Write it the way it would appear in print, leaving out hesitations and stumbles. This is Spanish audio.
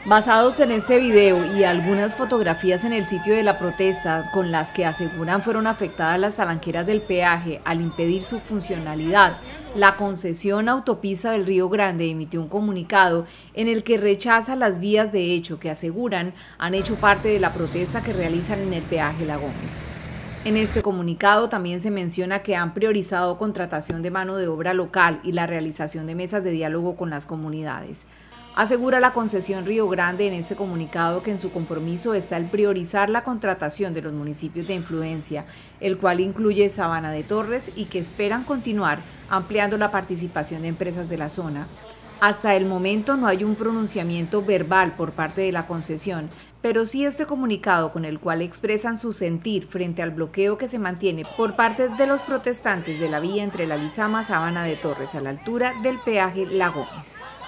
Basados en este video y algunas fotografías en el sitio de la protesta con las que aseguran fueron afectadas las talanqueras del peaje al impedir su funcionalidad, la concesión Autopista del Río Grande emitió un comunicado en el que rechaza las vías de hecho que aseguran han hecho parte de la protesta que realizan en el peaje La Gómez. En este comunicado también se menciona que han priorizado contratación de mano de obra local y la realización de mesas de diálogo con las comunidades. Asegura la concesión Río Grande en este comunicado que en su compromiso está el priorizar la contratación de los municipios de influencia, el cual incluye Sabana de Torres, y que esperan continuar ampliando la participación de empresas de la zona. Hasta el momento no hay un pronunciamiento verbal por parte de la concesión, pero sí este comunicado con el cual expresan su sentir frente al bloqueo que se mantiene por parte de los protestantes de la vía entre La Lizama, Sabana de Torres a la altura del peaje La Gómez.